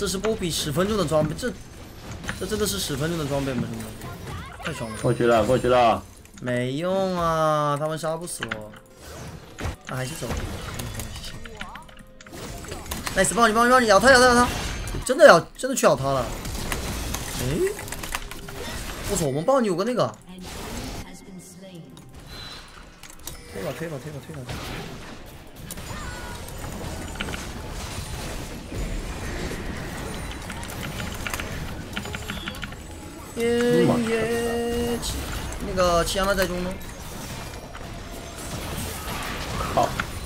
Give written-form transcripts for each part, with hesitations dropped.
这是波比10分钟的装备，这真的是10分钟的装备吗？兄弟，太爽了！ 过去了，过去了。 没用啊，他们杀不死我。啊，还是走。nice， 帮你，咬他！真的去咬他了。哎，我操，我们帮你有个那个。推吧。那个齐阳的在中呢。 好。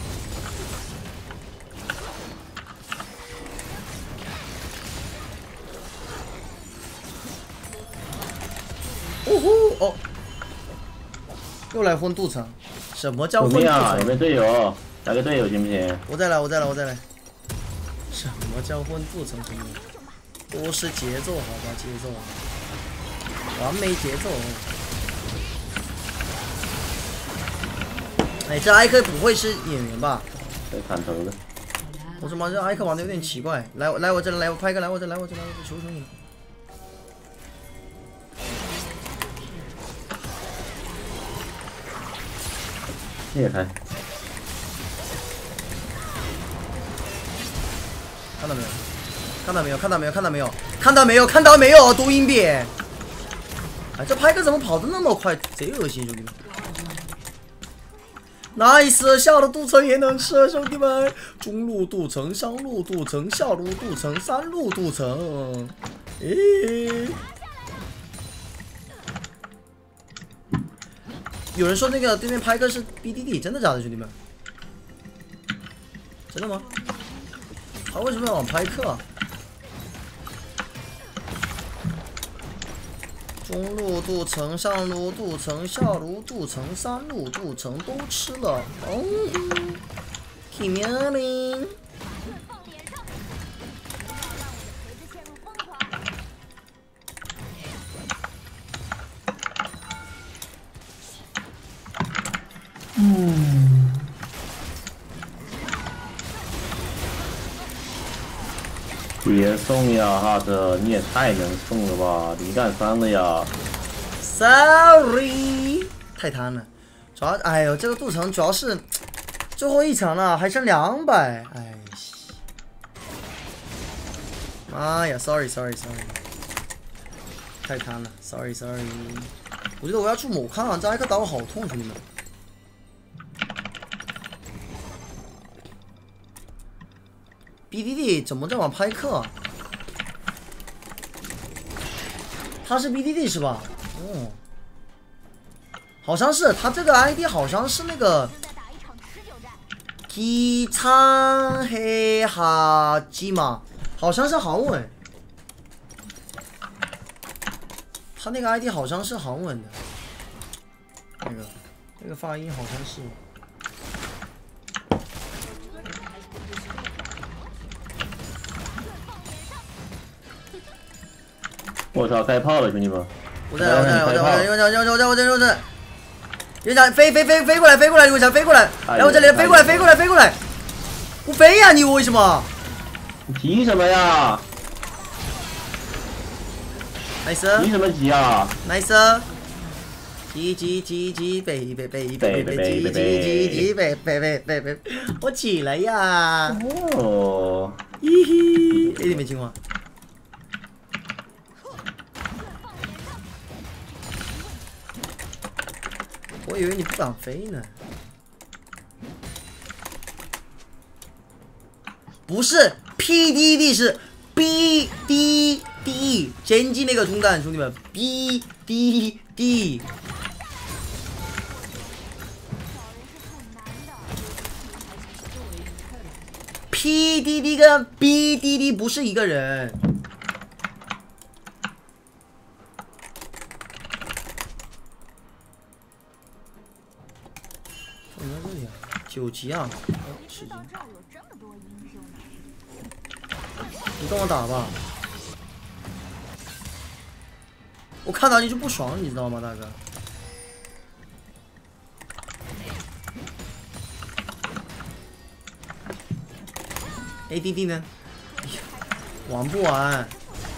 哦，又来混镀层，什么叫混镀层？ 有没有队友？来个队友行不行？ 我再来。什么叫混镀层？兄弟，都是节奏，好吧，节奏，完美节奏。哎，这艾克不会是演员吧？ 在砍头的。 我怎么这艾克玩的有点奇怪？来我这，来我拍个，来我这，求求你了。 裂开。 看到没有？读音别！哎，这拍哥怎么跑得那么快？贼恶心，兄弟们 ！nice， 下路镀层也能吃，兄弟们！中路镀层，上路镀层，下路镀层，3路镀层。诶，有人说那个对面拍哥是 BDD， 真的假的，兄弟们？真的吗？他为什么要往拍客啊？中路镀层，上路镀层，下路镀层，3路镀层都吃了。哦，挺妙的。 别送呀，哈特，你也太能送了吧！离干3了呀 ！Sorry， 太贪了。主要，哎呦，这个镀层主要是最后一场了，还剩200。哎，妈呀 ！Sorry， 太贪了 ，Sorry。我觉得我要出某康啊，这艾克打我好痛，兄弟们。BDD 怎么在往拍客啊？他是 BDD 是吧？哦，好像是他这个 ID 好像是那个기창해하지嘛，好像是韩文。他那个 ID 好像是韩文的，那个发音好像是。 我操，开炮了，兄弟们！ 我在，刘翔飞过来，刘翔飞过来，来我这里飞过来，不飞呀你为什么？ 你急什么呀 ？nice， 急什么急啊 ？nice， 急，我起来呀！ 哦， 嘿嘿，哎，你没进吗？我以为你不敢飞呢。不是 PDD 是 BDD， 前期那个中弹，兄弟们 BDD。PDD 跟 BDD 不是一个人。放在这里啊，9级啊，10级。你跟我打吧。我看到你就不爽，你知道吗，大哥？ADD 呢？ 玩不完？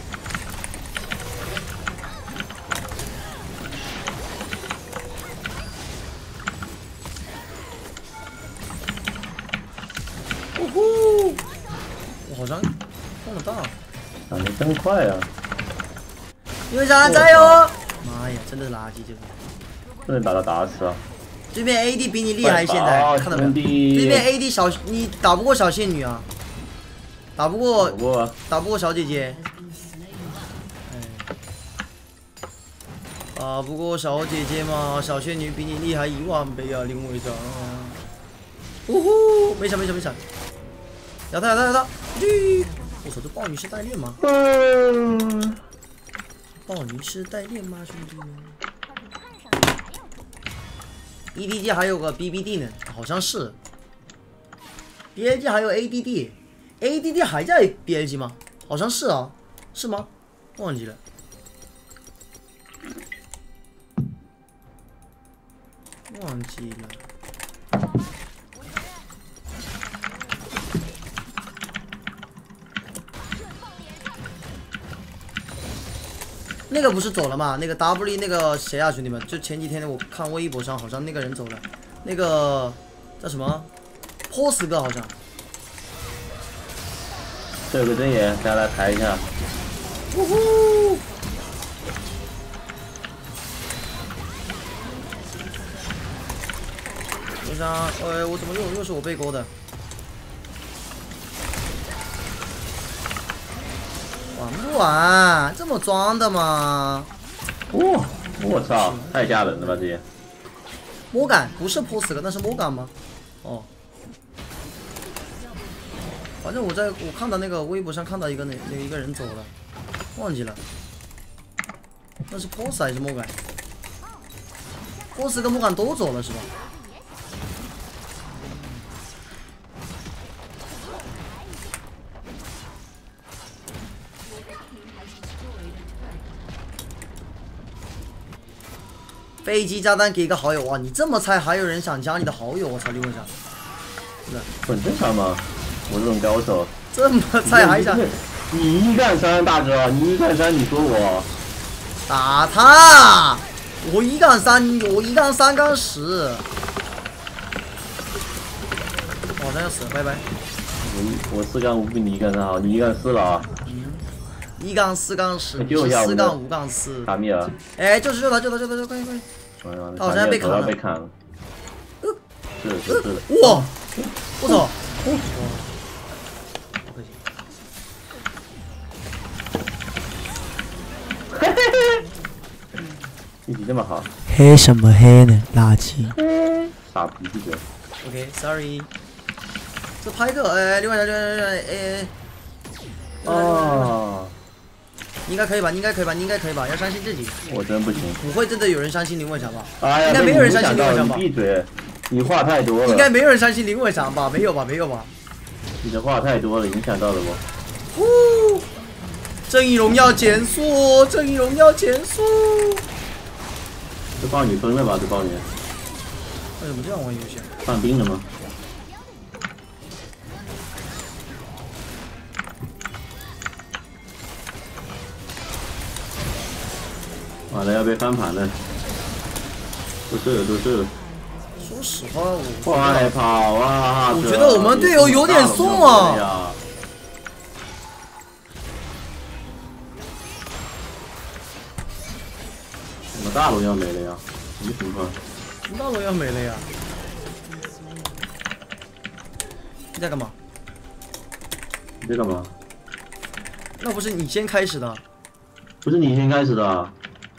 呜呼！我好像碰得到。 打得真快啊！ 因为啥？加油！妈呀，真的是垃圾这个。 不能打死啊！ 对面 AD 比你厉害，现在看到没有？对面 AD 小，你打不过小仙女啊，打不过小姐姐，打不过小姐姐嘛，小仙女比你厉害10000倍啊，林伟章。呜呼，没闪，摇他！我操，这豹女是代练吗？豹女是代练吗，兄弟？EDG 还有个 BBD 呢，好像是。BAG 还有 ADD 还在 BAG 吗？好像是啊，是吗？忘记了。那个不是走了吗？那个 W 那个谁啊，兄弟们，就前几天我看微博上好像那个人走了，那个叫什么 POS 哥好像。 这有个针眼，大家来抬一下。 呜呼！我想，我怎么又是我背锅的？玩不玩？这么装的吗？ 哇！我操，太吓人了吧这！ 莫甘不是 POS 哥，那是莫甘吗？哦。反正我看到那个微博上看到一个人走了，忘记了，那是 POS 还是莫甘 ？POS 跟莫甘都走了是吧？飞机炸弹给一个好友哇！你这么菜还有人想加你的好友？我操，李文祥，是的， 很正常嘛。我这种高手， 这么菜还想你1干3，大哥，你1干3，你说我打他？我1杠3，我1杠3杠10，好像要死了，拜拜。 我4杠5比你1杠3好，你1杠4了啊。 1杠4杠10，4杠5杠4。 卡米尔， 哎，救他，快！他好像被砍了。是。哇！我操！ 运气这么好， 黑什么黑呢？垃圾！ 傻逼这个。 OK，sorry。这拍个，另外， 哦。 应该可以吧？要相信自己。 我真不行。 不会真的有人相信林伟翔吧？ 哎呀， 应该没有人相信林伟翔吧？ 闭嘴！你话太多了。 应该没有人相信林伟翔吧？没有吧？ 你的话太多了，影响到了我。 呼！正义荣耀减速！这豹女疯了吧？这豹女。 为什么这样玩游戏？ 犯病了吗？完了，要被翻盘了。都是。 说实话， 快跑啊！ 我觉得我们队友有点送啊。 我们大龙要没了呀？什么情况？ 大龙要没了呀？你在干嘛？那不是你先开始的？ 不是你先开始的。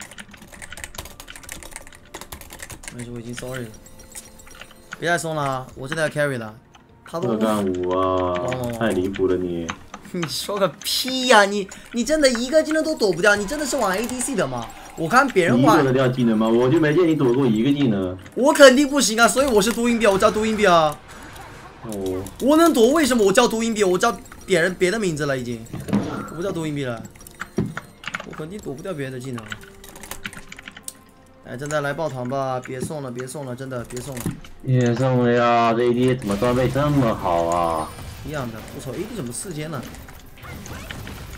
没事，我已经 sorry 了。别再送了，我真的要 carry 了。他都 2杠5啊！太离谱了你！ 你说个屁呀！你真的一个技能都躲不掉，你真的是玩 ADC 的吗？我看别人玩。 你躲得掉技能吗？我就没见你躲过一个技能。 我肯定不行啊，所以我是多音比，我叫多音比啊。 哦。 我能躲，为什么我叫多音比？我叫别的名字了已经，我不叫多音比了。我肯定躲不掉别人的技能。哎，真的来抱团吧！别送了，真的别送了。 别送了呀！这 AD 怎么装备这么好啊？ 一样的，我操 ，AD 怎么4阶呢？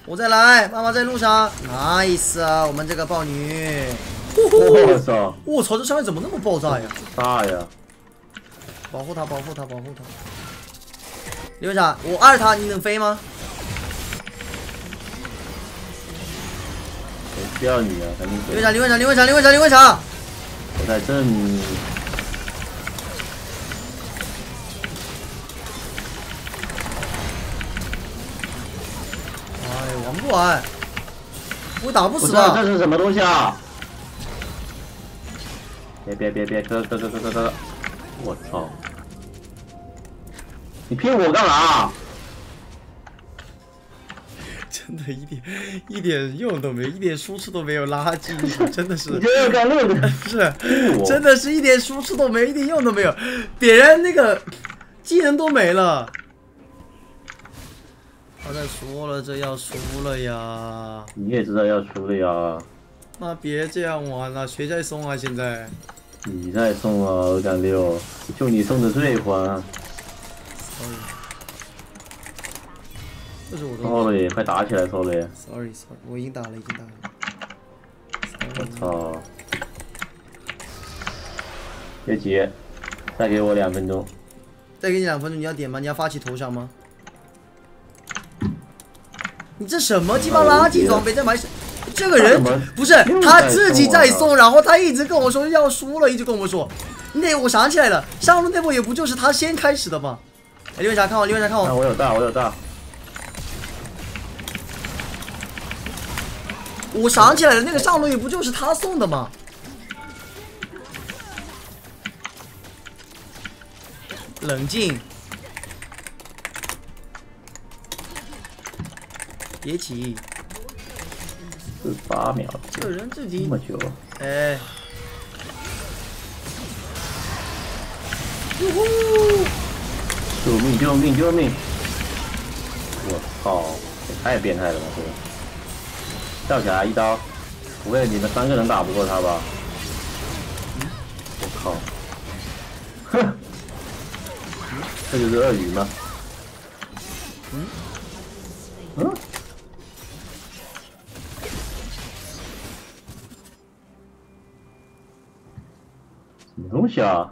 我再来，妈妈在路上 ，nice 啊！我们这个豹女， 我操！ 我操，这上面怎么那么爆炸呀？ 大呀！ 保护他，保护他，保护他！李文傻，我二他，你能飞吗？ 谁需要你啊？赶紧走！ 李文傻，李文傻，李文傻，李文傻，李文傻！ 我在这里。 哎，玩不玩？我打不不知道死吧？ 这是什么东西啊！别，哥！我操！你骗我干嘛？ 真的一点用都没有，一点输出都没有，垃圾！真的是。 你这要干乐的？ 是，真的是一点输出都没，一点用都没有，别人那个技能都没了。他在说了，这要输了呀！ 你也知道要输了呀！ 那别这样玩了，谁在送啊？现在？ 你在送啊，2.6，就你送的最欢。 这是我的。 Sorry，快打起来 ！Sorry，我已经打了，已经打了。 我操！别急，再给我2分钟。 再给你2分钟，你要点吗？你要发起投降吗？你这什么鸡巴垃圾装备在买？这个人不是他自己在送，然后他一直跟我说要输了，一直跟我说。那我想起来了，上路那波也不就是他先开始的吗？哎，刘文霞看我，刘文霞看我。 我有大。 我想起来了，那个上路也不就是他送的吗？冷静，别急。 18秒， 这人自己这么久。 哎，哟呼！ 救命！我操，也太变态了吧这个！跳起来一刀，不会你们3个人打不过他吧？我靠！哼，这就是鳄鱼吗？什么东西啊？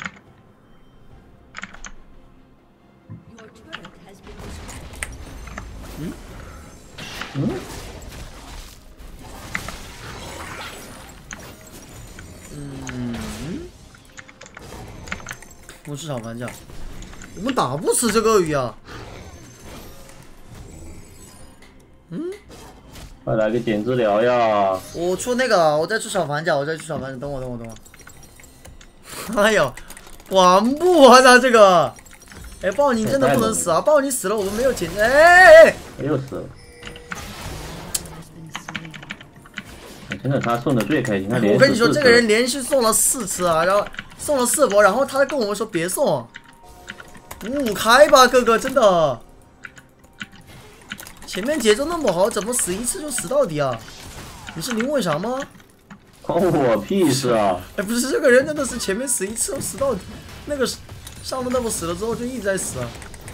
我是小玩家，我们打不死这个鳄鱼啊！ 快来个减治疗呀！ 我出那个，我再出小凡甲，等我。哎呦，玩不玩啊这个？哎，豹你真的不能死啊！豹你死了，我们没有减。哎！ 又死了。真的，他送的最开心。 我跟你说，这个人连续送了4次啊，然后送了4波，然后他跟我们说别送，55开吧，哥哥，真的。前面节奏那么好，怎么死1次就死到底啊？你是林为啥吗？ 关我屁事啊！ 哎，不是，这个人真的是前面死1次就死到底，那个上路那波死了之后就一直在死啊。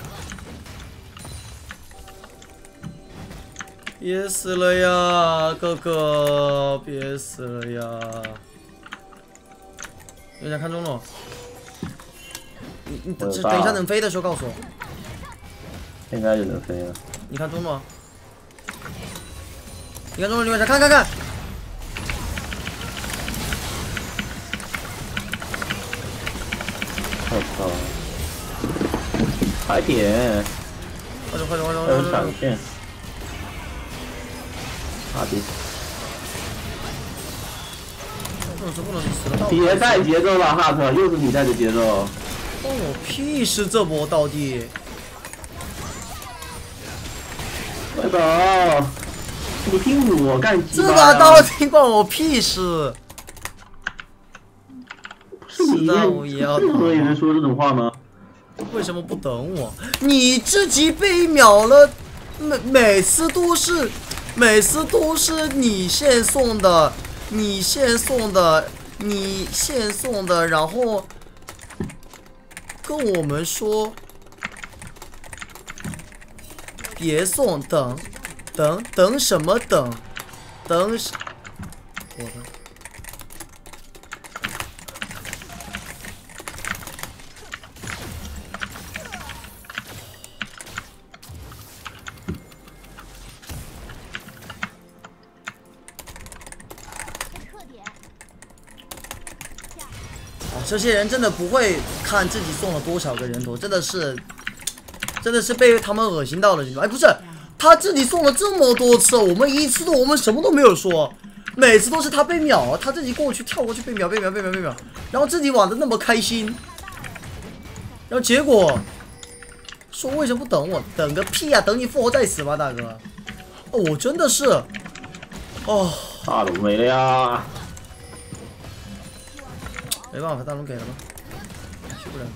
别死了呀，哥哥，别死了呀！有点看中了，你等一下能飞的时候告诉我。 现在就能飞了。 你看中了？你看中了，你看看。 我操！快点！ 快点！ 还有闪现。啊别！ 不能死了！ 别带节奏了，哈特，又是你带的节奏。 关我屁事！这波到底？ 快走！你听我干鸡巴！ 这把到底关我屁事！ 是你何也能说这种话吗？ 为什么不等我？你自己被秒了，每次都是你先送的，然后跟我们说别送，等等什么等？等我的。这些人真的不会看自己送了多少个人头，真的是被他们恶心到了。哎，不是，他自己送了这么多次，我们一次我们什么都没有说，每次都是他被秒，他自己过去跳过去被秒，然后自己玩的那么开心，然后结果说为什么不等我？等个屁呀、等你复活再死吧，大哥！哦，我真的是，哦， 大龙没了呀。 没办法，大龙给了吗？去不了。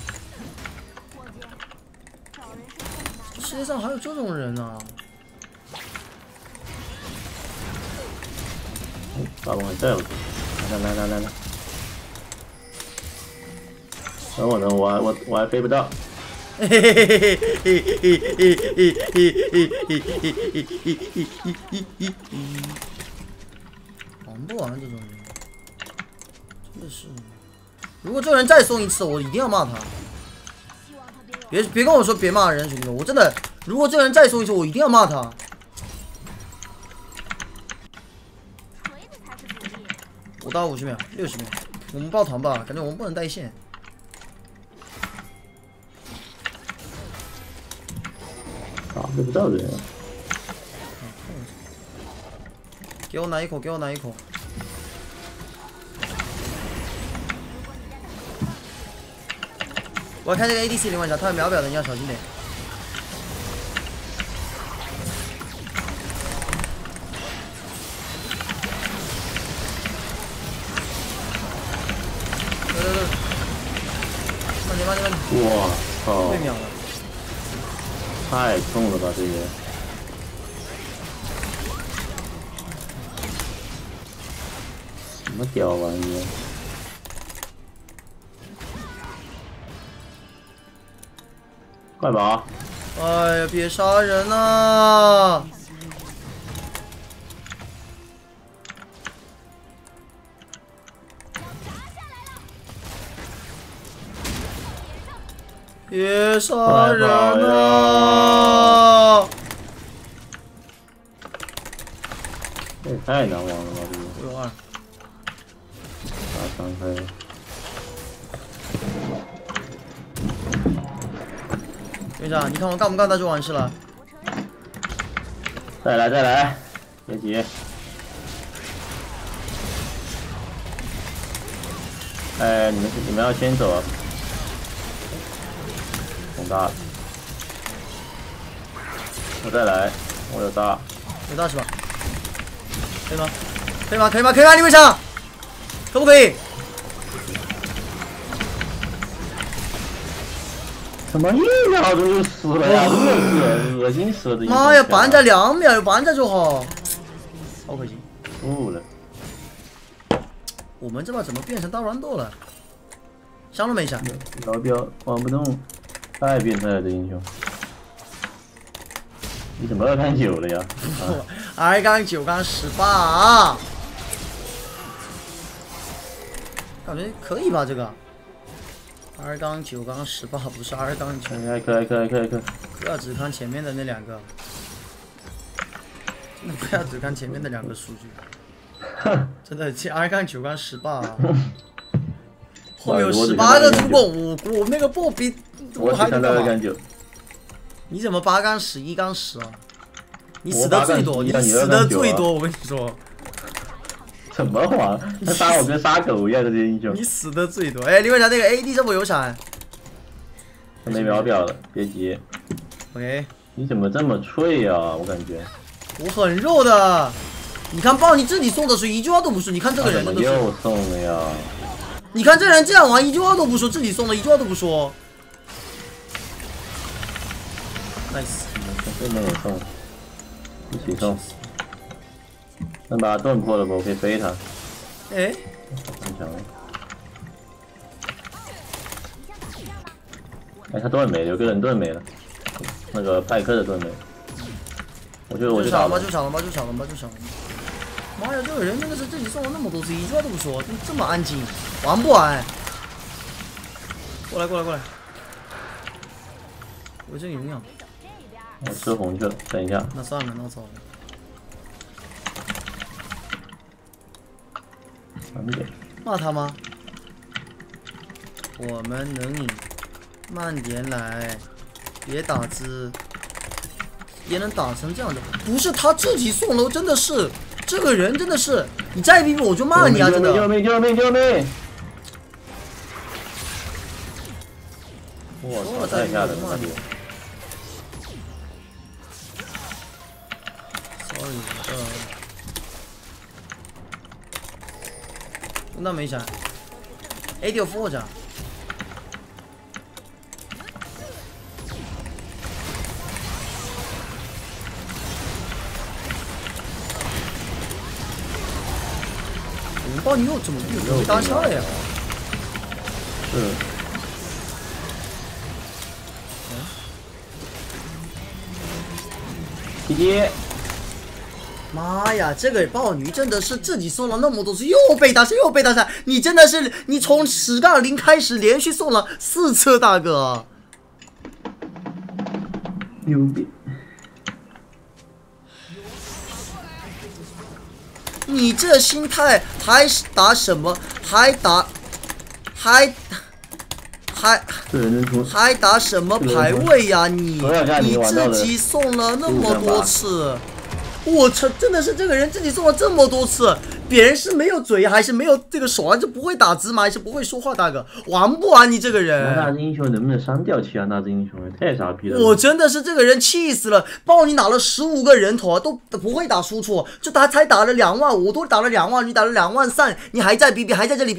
世界上还有这种人啊！ 大龙还在我这，来，等我还飞不到。 嘿嘿嘿嘿嘿嘿嘿，玩不玩这种人？真的是。 如果这个人再送一次，我一定要骂他。别跟我说别骂人，兄弟们，我真的，如果这个人再送一次，我一定要骂他。5到50秒，60秒，我们抱团吧，感觉我们不能带线。 打不到人。 给我来一口，给我来一口。 我要看这个 ADC 灵魂桥，他有秒表的，你要小心点。对，慢点。 我操！ 被秒了。 太痛了吧这个！什么屌玩意？ 快跑！ 哎呀，别杀人啊！别杀人啊！ 这也太难玩了吧这个！ 我有2。 打3黑。 队长，你看我干不干他就完事了。 再来，别急。哎，你们要先走。很大。我再来，我有大。 有大是吧？可以吗？可以吗？你们想？可不可以？ 怎么1秒钟就死了呀？真的是恶心死了！ 妈呀，板仔2秒，有板仔就好。好可惜。 吐了。 我们这把怎么变成大乱斗了？想都没想。 老表玩不动，太变态了这英雄。你怎么2杠9了呀 ？2杠9杠18啊！感觉可以吧这个？2杠9杠18不是2杠9， 可以。 不要只看前面的那2个，真的不要只看前面的2个数据，真的2杠9杠18啊，后面有18个助攻，我那个波比我只看到2杠9， 你怎么8杠10、1杠10啊？你死的最多，你死的最多，我跟你说。 怎么玩？他杀我跟杀狗一样的这些英雄。 你死的最多。哎，李伟强那个 AD 这么有闪， 他没秒表了，别急。 OK。 你怎么这么脆呀？我感觉。 我很肉的。你看豹，你自己送的水一句话都不说。你看这个人真的是。 又送了呀！ 你看这人这样玩，一句话都不说，自己送的一句话都不说。nice。 对面也送，一起送。 能把他盾破了不？我可以飞他。 哎， 很强。哎，他盾没，有个人盾没了，那个派克的盾没。我我觉得我就抢了吧， 就打吧。 就抢了吧，就抢了吧，就抢了吧。妈呀，这个人真的是自己送了那么多次，一句话都不说，这么安静，玩不玩？过来，过来，过来！我这营养。 我吃红去了，等一下。 那算了，那糟了。 慢点。 骂他吗？我们能赢，慢点来，别打字，也能打成这样的。不是他自己送楼，真的是这个人真的是，你再逼逼我就骂你啊！真的。 救命！救命！救命！我操！太吓人了！ sorry， 那没闪 ，AD 有复活着。红包你又怎么又没搭上了呀？ 是。滴滴。 妈呀，这个豹女真的是自己送了那么多次，又被打伤，又被打伤。你真的是，你从10-0开始连续送了4次，大哥。 牛逼！ 你这心态还打什么？还打什么排位呀？你自己送了那么多次。 我操！真的是这个人自己送了这么多次，别人是没有嘴，还是没有这个手啊？就不会打字吗？还是不会说话？大哥，玩不玩你这个人？ 那只英雄能不能删掉其他那只英雄？太傻逼了！ 我真的是这个人气死了！豹你打了15个人头啊，都不会打输出，就他才打了2万，我都打了2万，你打了2万3，你还在逼逼，还在这里逼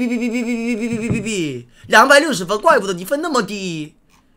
260分，怪不得你分那么低。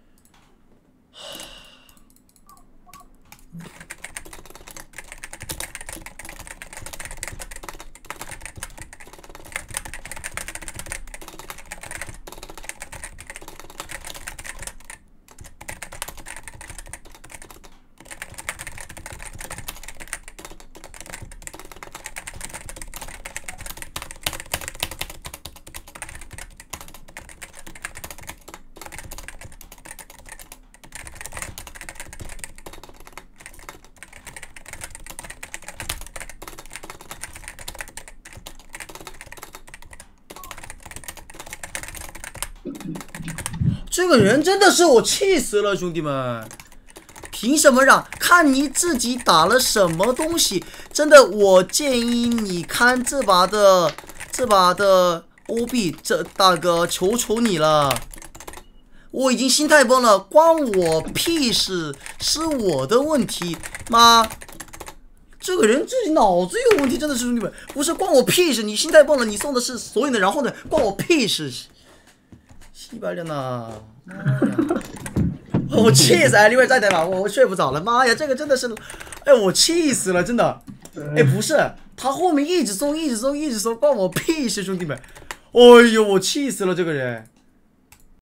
这个人真的是我气死了，兄弟们！凭什么让？看你自己打了什么东西？真的，我建议你看这把的 OB， 这大哥，求求你了！我已经心态崩了，关我屁事，是我的问题妈！这个人自己脑子有问题，真的是兄弟们，不是关我屁事！你心态崩了，你送的是所有的，然后呢，关我屁事！西白着呢，妈呀！我气死！另外再等吧，我睡不着了，妈呀，这个真的是，哎，我气死了，真的！哎，不是，他后面一直送，关我屁事，兄弟们！哎呦，我气死了，这个人。